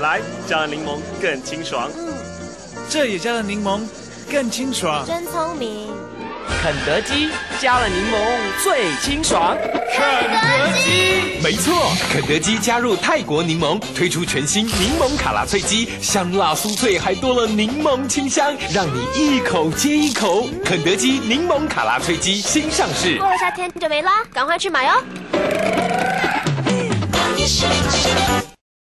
来，加了柠檬更清爽。 这也加了柠檬，更清爽。 真聪明。 肯德基加了柠檬最清爽。 肯德基， 没错，肯德基加入泰国柠檬，推出全新柠檬卡拉脆鸡，香辣酥脆，还多了柠檬清香，让你一口接一口。肯德基柠檬卡拉脆鸡新上市， 过了夏天就没啦，赶快去买哦。